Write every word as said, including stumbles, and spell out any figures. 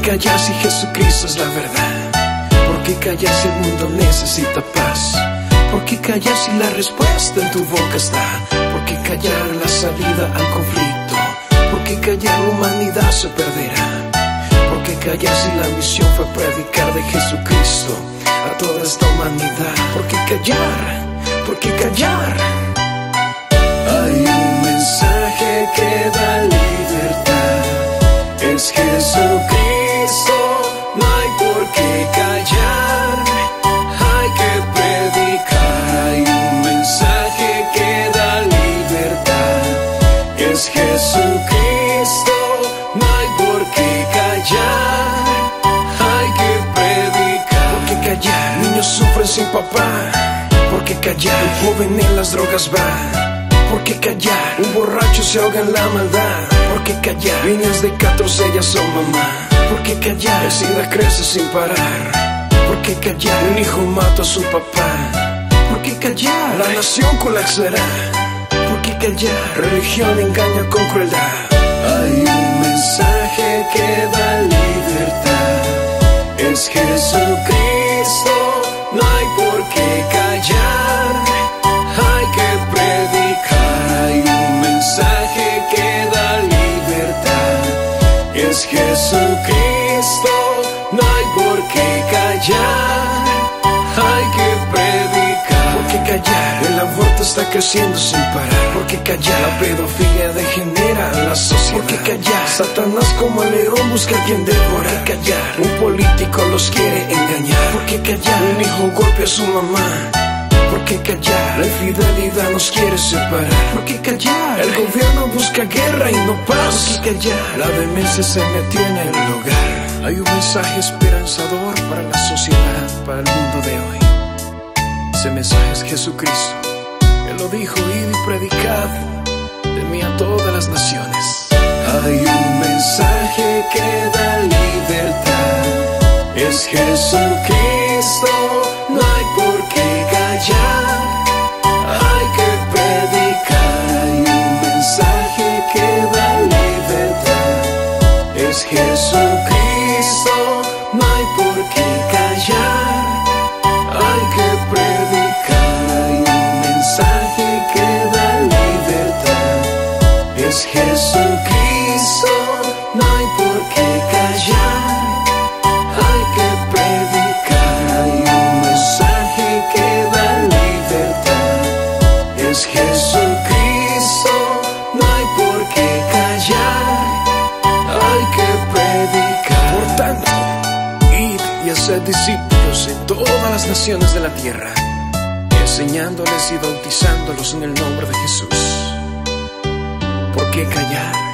callar si Jesucristo es la verdad? ¿Por qué callar si el mundo necesita paz? ¿Por qué callar si la respuesta en tu boca está? ¿Por qué callar la salida al conflicto? ¿Por qué callar la humanidad se perderá? ¿Por qué callar si la misión fue predicar de Jesucristo a toda esta humanidad? ¿Por qué callar? ¿Por qué callar? Hay un mensaje que da libertad, es Jesucristo, no hay por qué callar, hay que predicar. Hay un mensaje que da libertad, es Jesucristo, no hay por qué callar, hay que predicar. ¿Por qué callar? Niños sufren sin papá. ¿Por qué callar? El joven en las drogas va. ¿Por qué callar? Un borracho se ahoga en la maldad. ¿Por qué callar? Niñas de catorce ellas son mamá. ¿Por qué callar? El SIDA crece sin parar. ¿Por qué callar? Un hijo mata a su papá. ¿Por qué callar? La nación colapsará. ¿Por qué callar? Religión engaña con crueldad. Hay un mensaje que da libertad, es Jesucristo, no hay por qué callar, hay que predicar. Hay un mensaje que da libertad, es Jesucristo, no hay por qué callar, hay que predicar. ¿Por qué callar? El aborto está creciendo sin parar. ¿Por qué callar? La pedofilia degenera la sociedad. ¿Por qué callar? Satanás como el león busca a quien devorar. ¿Por qué callar? Un político los quiere engañar. ¿Por qué callar? Un hijo golpea a su mamá. ¿Por qué callar? La infidelidad nos quiere separar. ¿Por qué callar? El gobierno busca guerra y no paz. ¿Por qué callar? La demencia se metió en el hogar. Hay un mensaje esperanzador para la sociedad, para el mundo de hoy. Ese mensaje es Jesucristo. Él lo dijo: id y predicad de mí a todas las naciones. Hay un mensaje que da libertad, es Jesucristo, no hay por qué callar, hay que predicar. Hay un mensaje que da libertad, es Jesucristo, no hay por qué callar, hay que predicar. Hay un mensaje que da libertad, es Jesucristo, no hay por qué callar, hay que predicar. Hay un mensaje que da libertad, es Jesucristo, no hay por qué callar, hay que predicar. Por tanto, id y haced discípulos en todas las naciones de la tierra, enseñándoles y bautizándolos en el nombre de Jesús. ¿Por qué callar?